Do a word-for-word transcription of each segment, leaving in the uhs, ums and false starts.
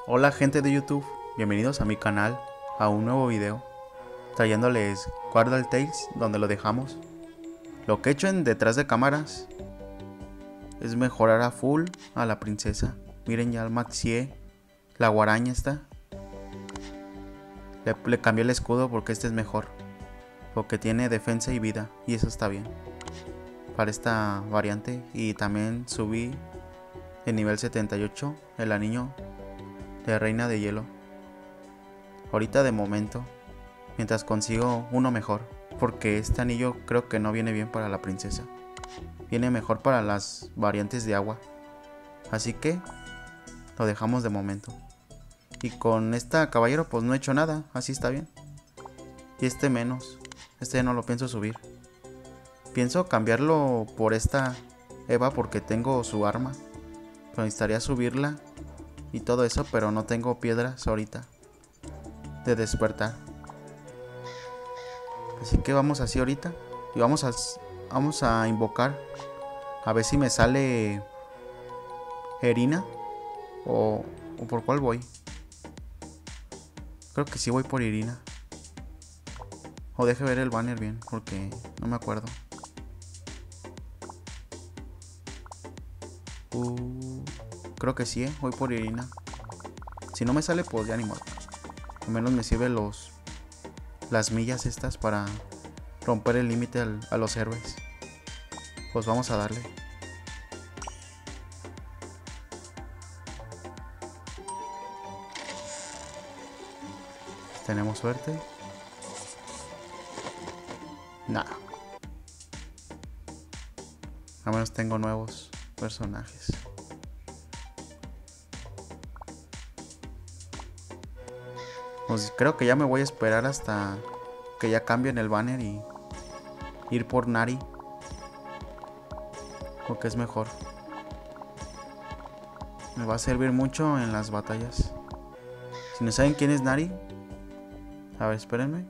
Hola gente de YouTube, bienvenidos a mi canal, a un nuevo video, trayéndoles Guarda Tales donde lo dejamos. Lo que he hecho en detrás de cámaras es mejorar a full a la princesa. Miren, ya el maxié, la guaraña está. Le, le cambié el escudo porque este es mejor, porque tiene defensa y vida, y eso está bien para esta variante. Y también subí el nivel setenta y ocho el anillo de reina de hielo. Ahorita de momento, mientras consigo uno mejor, porque este anillo creo que no viene bien para la princesa, viene mejor para las variantes de agua, así que lo dejamos de momento. Y con esta caballero pues no he hecho nada, así está bien. Y este menos, este no lo pienso subir. Pienso cambiarlo por esta Eva porque tengo su arma, pero necesitaría subirla y todo eso, pero no tengo piedras ahorita de despertar. Así que vamos así ahorita y vamos a, vamos a invocar a ver si me sale Erina o, o por cuál voy. Creo que sí voy por Irina. O deje ver el banner bien porque no me acuerdo. Uh, creo que sí, eh, voy por Irina. Si no me sale pues ya ni modo. Al menos me sirve los las millas estas para romper el límite a los héroes. Pues vamos a darle. Tenemos suerte. Nada. Al menos tengo nuevos personajes. Pues creo que ya me voy a esperar hasta que ya cambien el banner y ir por Nari, porque es mejor. Me va a servir mucho en las batallas. Si no saben quién es Nari, a ver, espérenme.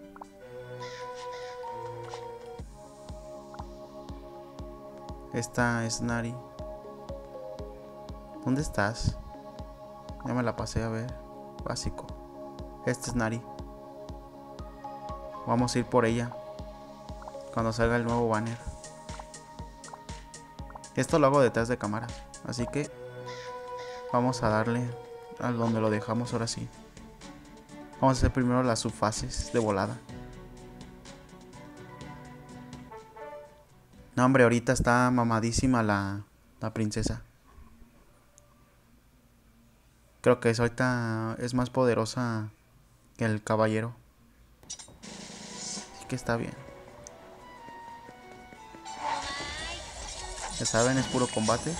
Esta es Nari. ¿Dónde estás? Ya me la pasé a ver. Básico. Este es Nari. Vamos a ir por ella cuando salga el nuevo banner. Esto lo hago detrás de cámara, así que vamos a darle a donde lo dejamos ahora sí. Vamos a hacer primero las subfases de volada. No hombre, ahorita está mamadísima la, la princesa. Creo que es ahorita es más poderosa que el caballero. Así que está bien. Ya saben, es puro combate.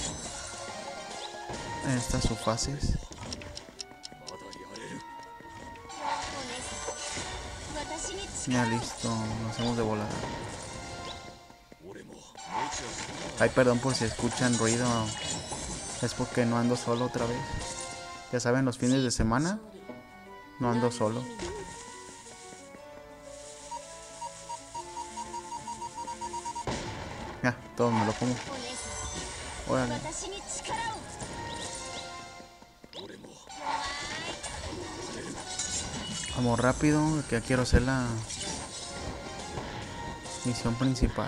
En estas subfases. Ya listo, nos hacemos de volada. Ay, perdón por si escuchan ruido. Es porque no ando solo otra vez. Ya saben, los fines de semana no ando solo. Ya, todo me lo como. Órale. Vamos rápido, que ya quiero hacer la misión principal.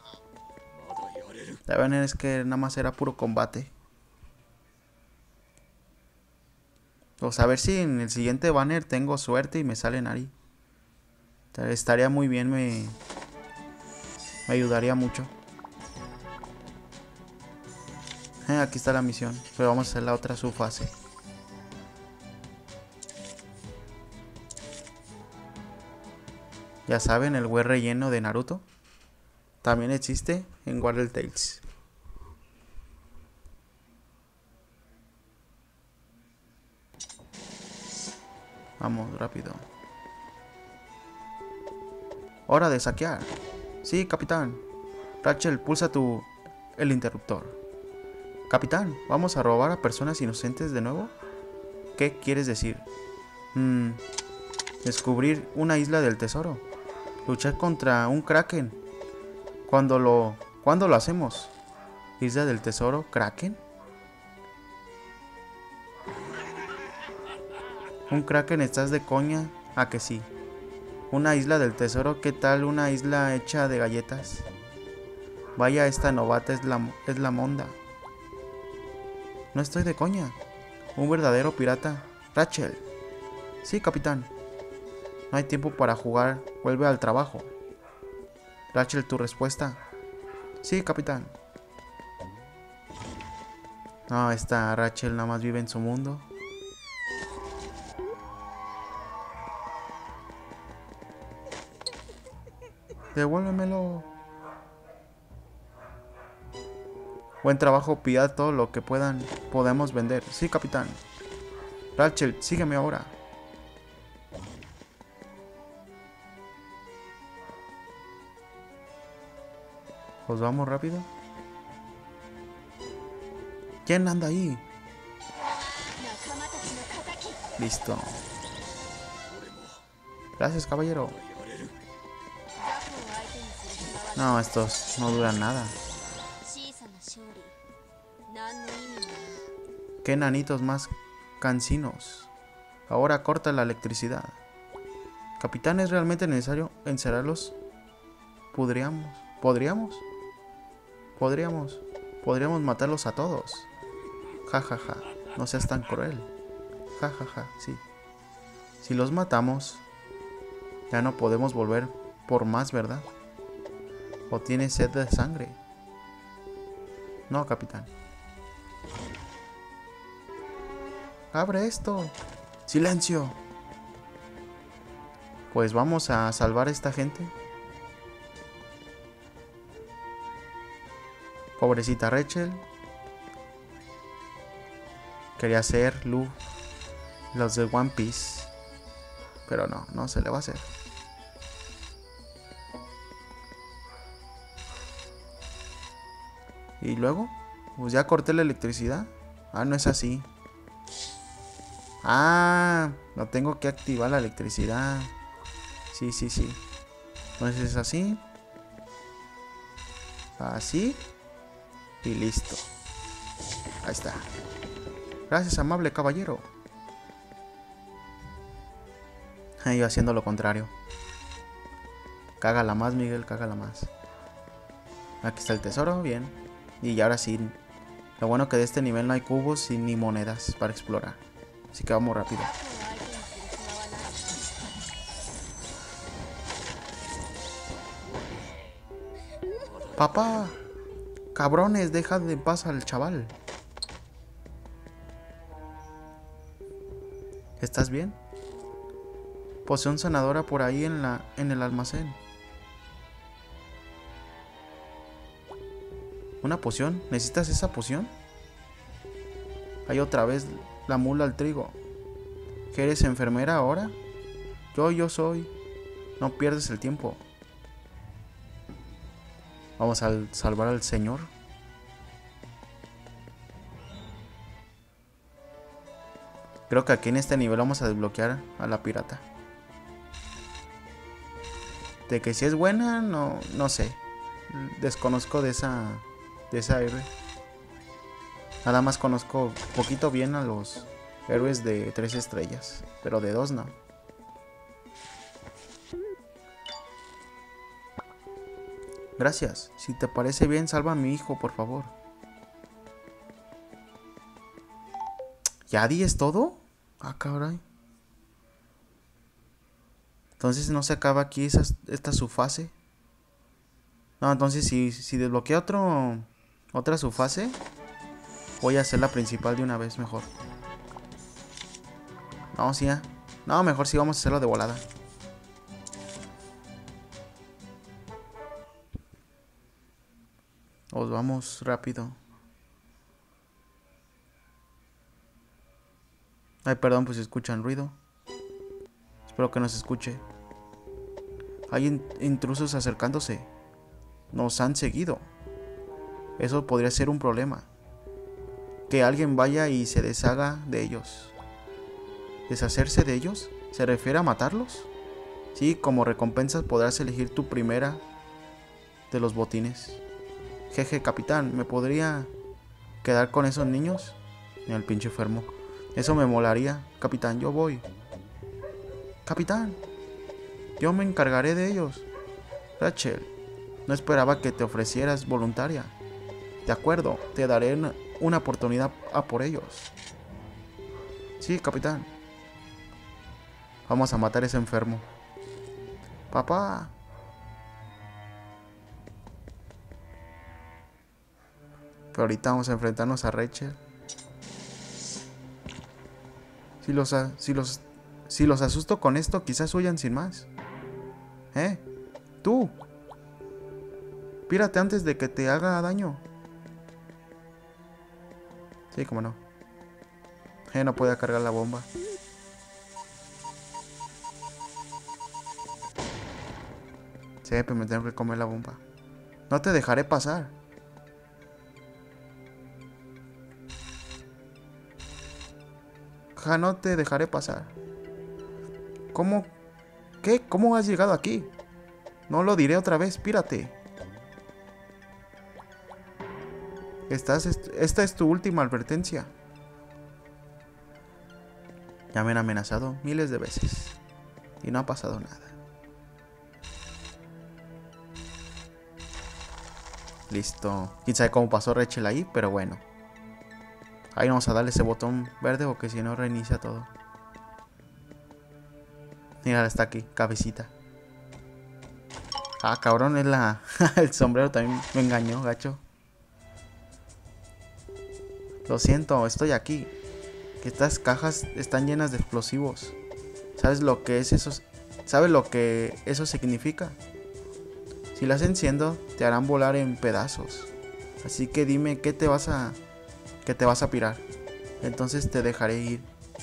La verdad es que nada más era puro combate. O sea, a ver si en el siguiente banner tengo suerte y me sale Nari. Estaría muy bien, me, me ayudaría mucho. Eh, aquí está la misión, pero vamos a hacer la otra subfase. Ya saben, el güey relleno de Naruto también existe en Guarda Tales. Vamos, rápido. Hora de saquear. Sí, capitán. Rachel, pulsa tu... el interruptor. Capitán, ¿vamos a robar a personas inocentes de nuevo? ¿Qué quieres decir? Hmm, descubrir una isla del tesoro. Luchar contra un kraken. ¿Cuándo lo... ¿Cuándo lo hacemos? ¿Isla del tesoro? ¿Kraken? Un Kraken, ¿estás de coña? ¿A que sí? Una isla del tesoro, ¿qué tal una isla hecha de galletas? Vaya, esta novata es la, es la monda. No estoy de coña. Un verdadero pirata. Rachel. Sí, capitán. No hay tiempo para jugar. Vuelve al trabajo. Rachel, ¿tu respuesta? Sí, capitán. No, esta Rachel nada más vive en su mundo. Devuélvemelo. Buen trabajo, pillad todo lo que puedan. Podemos vender. Sí, capitán. Rachel, sígueme ahora. Pues vamos rápido. ¿Quién anda ahí? Listo. Gracias, caballero. No, estos no duran nada. Qué nanitos más cansinos. Ahora corta la electricidad. Capitán, ¿es realmente necesario encerrarlos? ¿Podríamos? ¿Podríamos? Podríamos. Podríamos matarlos a todos. Ja, ja, ja. No seas tan cruel. Ja, ja, ja. Sí. Si los matamos, ya no podemos volver por más, ¿verdad? ¿O tiene sed de sangre? No, capitán. ¡Abre esto! ¡Silencio! Pues vamos a salvar a esta gente. Pobrecita Rachel. Quería ser Lu, los de One Piece. Pero no, no se le va a hacer. Y luego, pues ya corté la electricidad. Ah, no es así. Ah, no tengo que activar la electricidad. Sí, sí, sí. Entonces es así. Así. Y listo. Ahí está. Gracias, amable caballero. Yo haciendo lo contrario. Cágala más, Miguel, cágala más. Aquí está el tesoro, bien. Y ahora sí. Lo bueno que de este nivel no hay cubos y ni monedas para explorar. Así que vamos rápido. Papá. Cabrones, deja de paz al chaval. ¿Estás bien? Poción sanadora por ahí en la en el almacén. ¿Una poción? ¿Necesitas esa poción? Hay otra vez la mula al trigo. ¿Que eres enfermera ahora? Yo, yo soy. No pierdes el tiempo. Vamos a salvar al señor. Creo que aquí en este nivel vamos a desbloquear a la pirata. De que si es buena, no, no sé. Desconozco de esa de esa héroe. Nada más conozco poquito bien a los héroes de tres estrellas, pero de dos no. Gracias. Si te parece bien, salva a mi hijo, por favor. ¿Ya di es todo? Ah, caray. Entonces no se acaba aquí esa, esta subfase. No, entonces si, si desbloquea otro otra subfase, voy a hacer la principal de una vez mejor. No, sí, ya. No, mejor sí vamos a hacerlo de volada. Os vamos rápido. Ay, perdón, pues si escuchan ruido. Espero que no se escuche. Hay in intrusos acercándose. Nos han seguido. Eso podría ser un problema. Que alguien vaya y se deshaga de ellos. ¿Deshacerse de ellos? ¿Se refiere a matarlos? Sí, como recompensa podrás elegir tu primera de los botines. Jeje, capitán, ¿me podría quedar con esos niños? Mira el pinche enfermo. Eso me molaría. Capitán, yo voy. Capitán, yo me encargaré de ellos. Rachel, no esperaba que te ofrecieras voluntaria. De acuerdo, te daré una, una oportunidad a por ellos. Sí, capitán. Vamos a matar a ese enfermo. Papá. Pero ahorita vamos a enfrentarnos a Rachel. Si los, si los, si los asusto con esto, quizás huyan sin más. ¿Eh? Tú. Pírate antes de que te haga daño. Sí, cómo no. Eh, no puede cargar la bomba. Sí, pero me tengo que comer la bomba. No te dejaré pasar. Ja, no te dejaré pasar. ¿Cómo? ¿Qué? ¿Cómo has llegado aquí? No lo diré otra vez, pírate. Estás, esta es tu última advertencia. Ya me han amenazado miles de veces. Y no ha pasado nada. Listo. Quién sabe cómo pasó Rachel ahí, pero bueno. Ahí vamos a darle ese botón verde porque si no reinicia todo. Mira, está aquí, cabecita. Ah, cabrón, es la... el sombrero también me engañó, gacho. Lo siento, estoy aquí. Que estas cajas están llenas de explosivos. ¿Sabes lo que es eso? ¿Sabes lo que eso significa? Si las enciendo, te harán volar en pedazos. Así que dime qué te vas a... que te vas a pirar. Entonces te dejaré ir.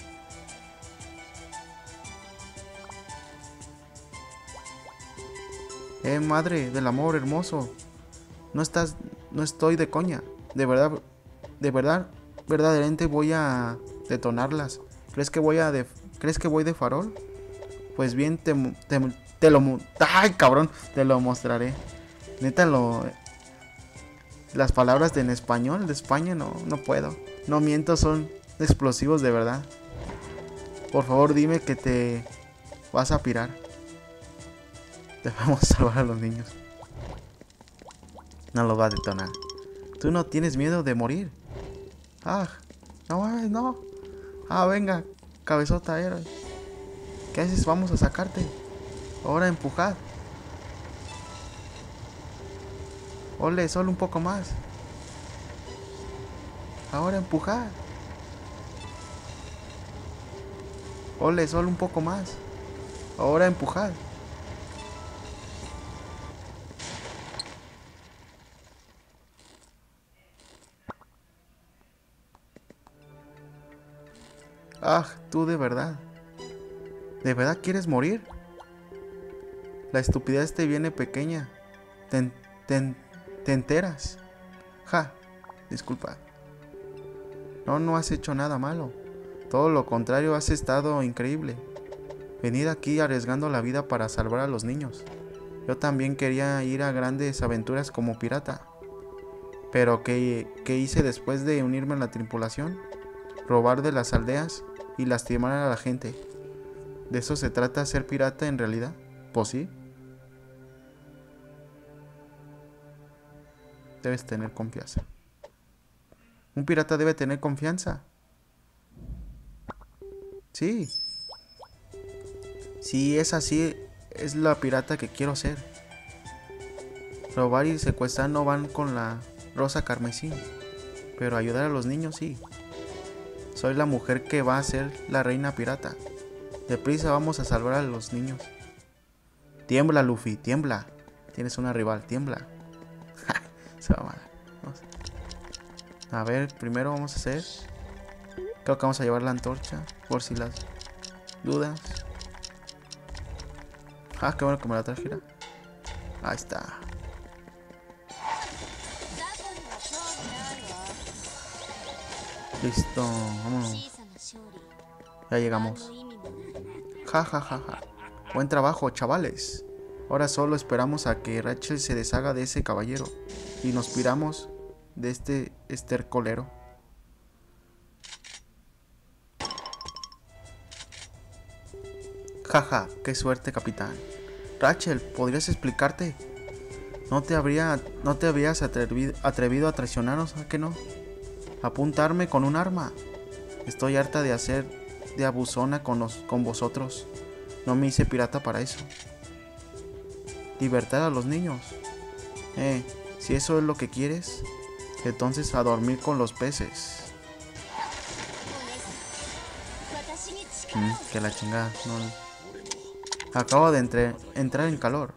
Eh, madre del amor hermoso. No estás... no estoy de coña. De verdad... De verdad... verdaderamente voy a detonarlas. ¿Crees que voy a... de... ¿Crees que voy de farol? Pues bien, te... te, te lo... ¡Ay, cabrón! Te lo mostraré. Neta, lo... Las palabras de en español de España no, no puedo. No miento, son explosivos de verdad. Por favor, dime que te vas a pirar. Debemos salvar a los niños. No los va a detonar. Tú no tienes miedo de morir. Ah, no mames, no. Ah, venga, cabezota héroe. ¿Qué haces? Vamos a sacarte. Ahora empujad. Ole, solo un poco más. Ahora empujad. Ole, solo un poco más. Ahora empujad. Ah, tú de verdad. ¿De verdad quieres morir? La estupidez te viene pequeña. Te, te, te enteras. Ja, disculpa. No, no has hecho nada malo. Todo lo contrario, has estado increíble. Venid aquí arriesgando la vida para salvar a los niños. Yo también quería ir a grandes aventuras como pirata. Pero ¿qué, qué hice después de unirme a la tripulación? Robar de las aldeas y lastimar a la gente. ¿De eso se trata ser pirata en realidad? Pues sí. Debes tener confianza. Un pirata debe tener confianza. Sí. Si es así, es la pirata que quiero ser. Robar y secuestrar no van con la rosa carmesí. Pero ayudar a los niños sí. Soy la mujer que va a ser la reina pirata. Deprisa, vamos a salvar a los niños. Tiembla, Luffy, tiembla. Tienes una rival, tiembla. Se va a matar. A ver, primero vamos a hacer... Creo que vamos a llevar la antorcha. Por si las dudas. Ah, qué bueno que me la trajera. Ahí está. Listo, vámonos. Ya llegamos. Ja, ja, ja, ja. Buen trabajo, chavales. Ahora solo esperamos a que Rachel se deshaga de ese caballero y nos piramos de este estercolero. Jaja, qué suerte, capitán. Rachel, ¿podrías explicarte? ¿No te, habría, no te habías atrevido, atrevido a traicionarnos, ¿a qué no? Apuntarme con un arma. Estoy harta de hacer de abusona con, los, con vosotros. No me hice pirata para eso. Libertad a los niños. Eh, si eso es lo que quieres, entonces a dormir con los peces. Mm, que la chingada. No. Acabo de entre, entrar en calor.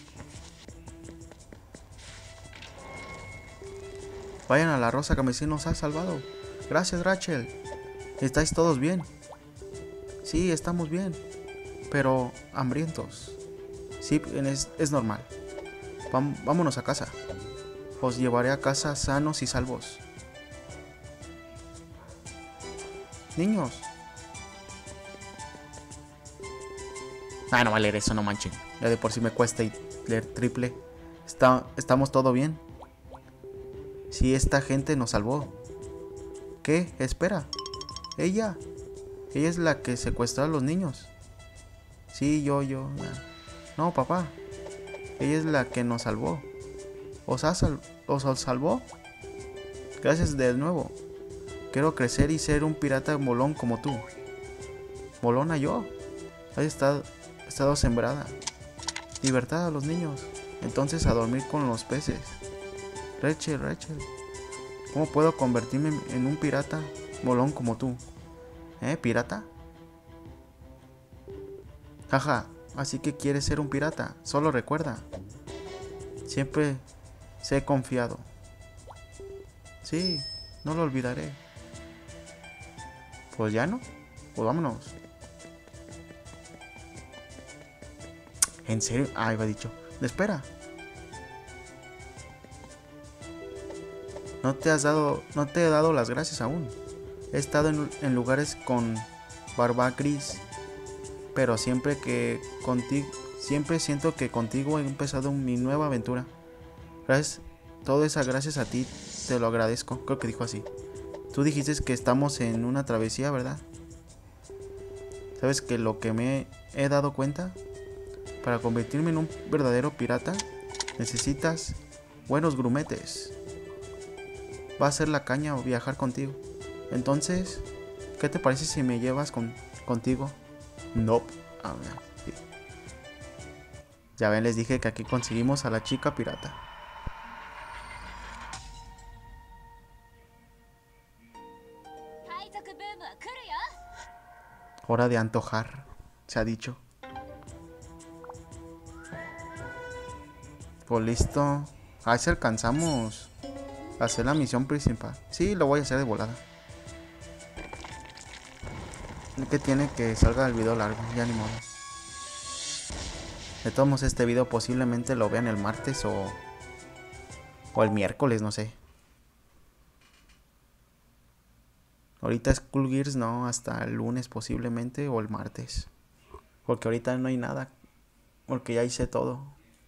Vayan a la rosa que mi sí nos ha salvado. Gracias, Rachel. ¿Estáis todos bien? Sí, estamos bien. Pero hambrientos. Sí, es, es normal. Vam, vámonos a casa. Os llevaré a casa sanos y salvos. Niños. Ah, no va a leer eso, no manchen. Ya de por sí me cuesta leer triple. Está, ¿Estamos todo bien? Si esta gente nos salvó. ¿Qué? Espera. Ella. Ella es la que secuestró a los niños. Sí, yo, yo. No, papá. Ella es la que nos salvó. ¿Os, ha sal ¿Os salvó? Gracias de nuevo. Quiero crecer y ser un pirata molón como tú. ¿Molona yo? Has estado, estado sembrada. Libertad a los niños. Entonces a dormir con los peces. Rachel, Rachel. ¿Cómo puedo convertirme en un pirata molón como tú? ¿Eh? ¿Pirata? Jaja, así que quieres ser un pirata. Solo recuerda. Siempre se he confiado. Sí, no lo olvidaré. Pues ya no. Pues vámonos. ¿En serio? Ah, iba dicho. Espera. No te has dado, no te he dado las gracias aún. He estado en, en lugares con barba gris, pero siempre que contigo, siempre siento que contigo he empezado mi nueva aventura. Gracias, todo eso gracias a ti, te lo agradezco. Creo que dijo así. Tú dijiste que estamos en una travesía, ¿verdad? ¿Sabes que lo que me he dado cuenta? Para convertirme en un verdadero pirata, necesitas buenos grumetes. Va a ser la caña o viajar contigo. Entonces, ¿qué te parece si me llevas con, contigo? No. Nope. Ah, sí. Ya ven, les dije que aquí conseguimos a la chica pirata. Hora de antojar, se ha dicho. Pues listo. A ver si alcanzamos a hacer la misión principal. Sí, lo voy a hacer de volada. Que tiene que salga el video largo, ya ni modo. De todos modos, este video posiblemente lo vean el martes o, o el miércoles, no sé. Ahorita Skull Gears no, hasta el lunes posiblemente o el martes. Porque ahorita no hay nada. Porque ya hice todo.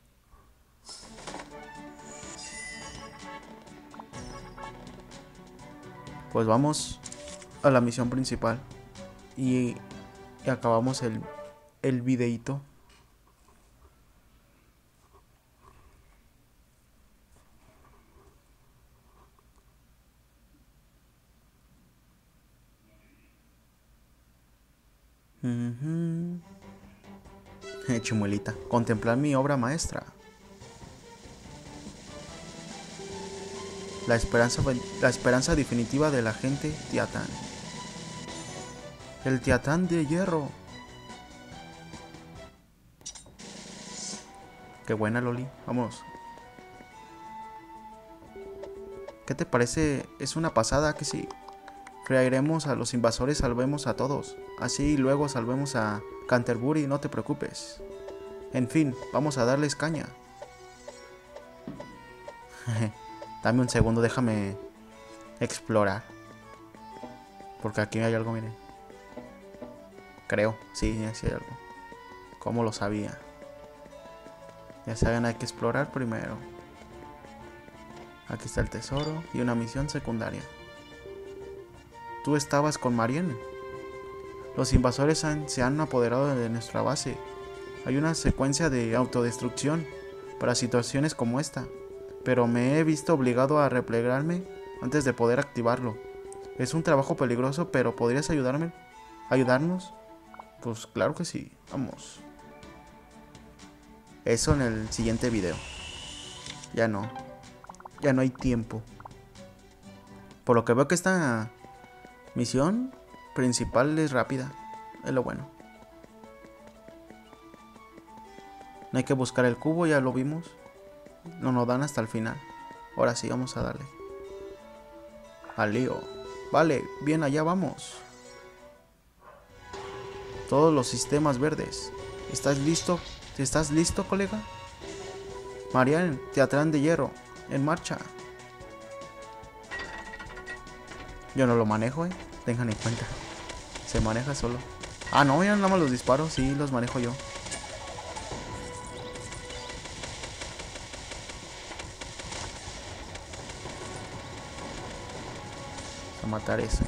Pues vamos a la misión principal. Y, y acabamos el, el videito. Uh-huh. Chumuelita. Contemplar mi obra maestra. La esperanza, la esperanza definitiva de la gente Tiatán. El Tiatán de hierro. Qué buena, Loli. Vámonos. ¿Qué te parece? Es una pasada que sí. Freiremos a los invasores, salvemos a todos. Así luego salvemos a Canterbury, no te preocupes. En fin, vamos a darles caña. Dame un segundo, déjame explorar. Porque aquí hay algo, miren. Creo, sí, sí hay algo. ¿Cómo lo sabía? Ya saben, hay que explorar primero. Aquí está el tesoro y una misión secundaria. Tú estabas con Marianne. Los invasores han, se han apoderado de nuestra base. Hay una secuencia de autodestrucción para situaciones como esta, pero me he visto obligado a replegarme antes de poder activarlo. Es un trabajo peligroso, pero ¿podrías ayudarme? ¿Ayudarnos? Pues claro que sí, vamos. Eso en el siguiente video. Ya no. Ya no hay tiempo. Por lo que veo que esta misión principal es rápida. Es lo bueno. No hay que buscar el cubo, ya lo vimos. No nos dan hasta el final. Ahora sí, vamos a darle. Al lío. Vale, bien, allá vamos. Todos los sistemas verdes. ¿Estás listo? ¿Estás listo, colega? Marian, Teatrán de hierro. En marcha. Yo no lo manejo, eh. Tengan en cuenta. Se maneja solo. Ah, no, ya nada más los disparos. Sí, los manejo yo. Vamos a matar eso.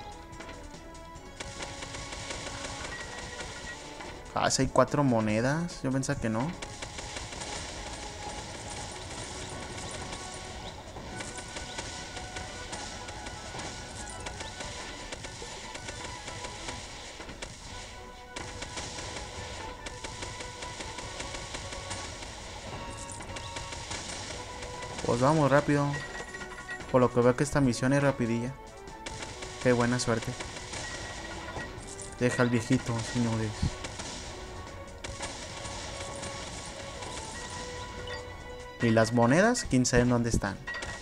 Ah, si hay cuatro monedas. Yo pensaba que no. Pues vamos rápido. Por lo que veo que esta misión es rapidilla. Qué buena suerte. Deja al viejito, señores. Y las monedas, quién sabe dónde están.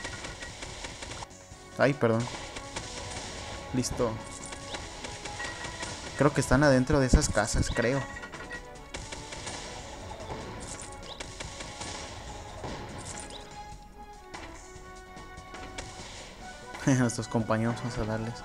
Ay, perdón. Listo. Creo que están adentro de esas casas, creo. A nuestros compañeros vamos a darles.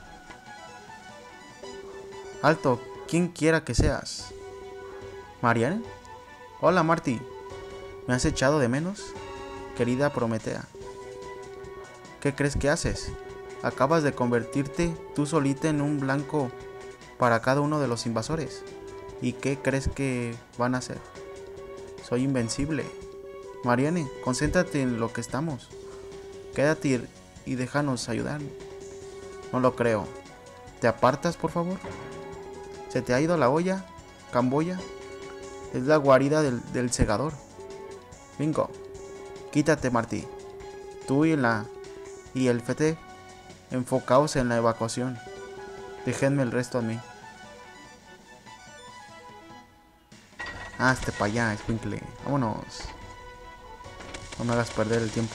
Alto, quien quiera que seas. ¿Marian? Hola, Marty. ¿Me has echado de menos? Querida Prometea. ¿Qué crees que haces? Acabas de convertirte tú solita en un blanco para cada uno de los invasores. ¿Y qué crees que van a hacer? Soy invencible. Marianne, concéntrate en lo que estamos. Quédate y déjanos ayudar. No lo creo. ¿Te apartas, por favor? ¿Se te ha ido la olla? ¿Camboya? Es la guarida del, del segador. Bingo. Quítate, Marty. Tú y la y el F T enfocaos en la evacuación. Déjenme el resto a mí. Ah, este para allá, escuincle. Vámonos. No me hagas perder el tiempo.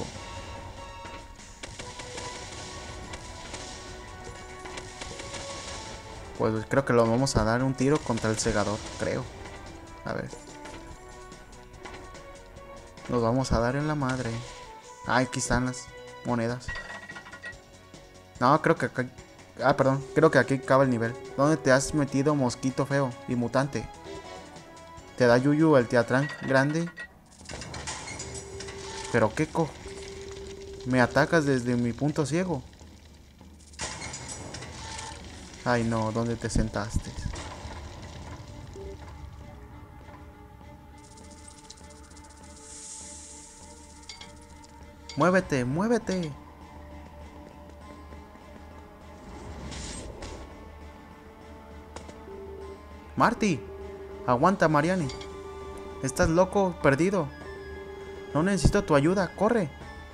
Pues creo que lo vamos a dar un tiro contra el segador, creo. A ver. Nos vamos a dar en la madre. Ah, aquí están las monedas. No, creo que acá... Ah, perdón. Creo que aquí acaba el nivel. ¿Dónde te has metido, mosquito feo y mutante? ¿Te da yuyu el teatrán grande? ¿Pero qué co...? ¿Me atacas desde mi punto ciego? Ay, no. ¿Dónde te sentaste? ¡Muévete! ¡Muévete! Marty, aguanta, Marianne. Estás loco, perdido. No necesito tu ayuda, corre.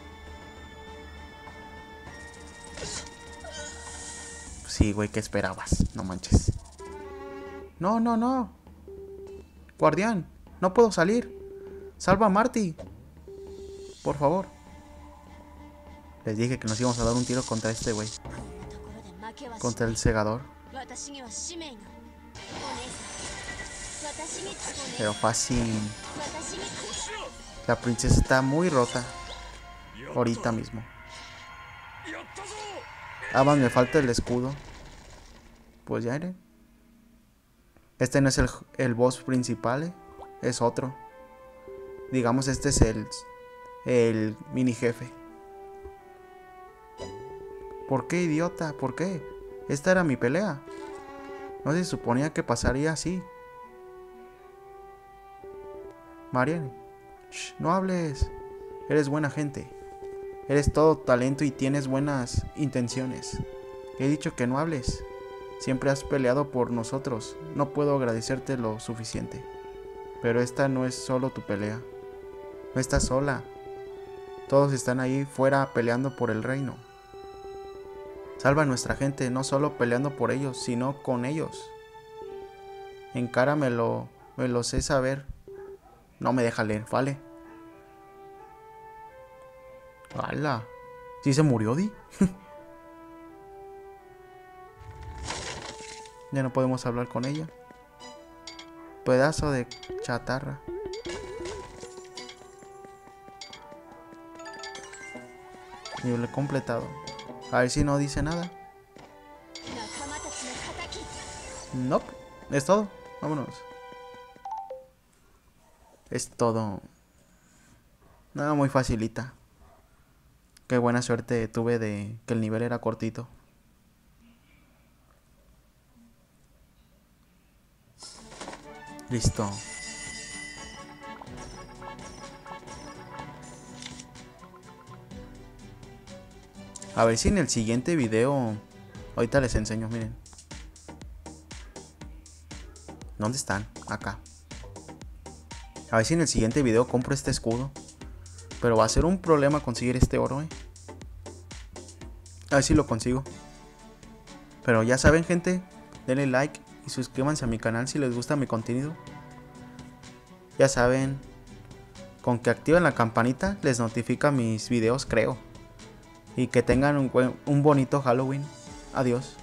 Sí, güey, ¿qué esperabas? No manches. No, no, no. Guardián, no puedo salir. Salva a Marty. Por favor. Les dije que nos íbamos a dar un tiro contra este güey. Contra el segador. Pero fácil. La princesa está muy rota. Ahorita mismo. Ah, más me falta el escudo. Pues ya iré. Este no es el, el boss principal, ¿eh? Es otro. Digamos, este es el, el mini jefe. ¿Por qué, idiota? ¿Por qué? Esta era mi pelea. No se suponía que pasaría así. Marian, shh, no hables. Eres buena gente. Eres todo talento y tienes buenas intenciones. He dicho que no hables. Siempre has peleado por nosotros. No puedo agradecerte lo suficiente. Pero esta no es solo tu pelea. No estás sola. Todos están ahí fuera peleando por el reino. Salva a nuestra gente, no solo peleando por ellos, sino con ellos. Encáramelo, me lo sé saber. No me deja leer, vale. ¡Hala! ¿Sí se murió, Di? Ya no podemos hablar con ella. Pedazo de chatarra. Nivel completado. A ver si no dice nada. Nope. Es todo. Vámonos. Es todo. Nada, muy facilita. Qué buena suerte tuve de que el nivel era cortito. Listo. A ver si en el siguiente video... Ahorita les enseño, miren. ¿Dónde están? Acá. A ver si en el siguiente video compro este escudo. Pero va a ser un problema conseguir este oro, eh. A ver si lo consigo. Pero ya saben, gente, denle like y suscríbanse a mi canal si les gusta mi contenido. Ya saben, con que activen la campanita les notifica mis videos, creo. Y que tengan un, buen, un bonito Halloween. Adiós.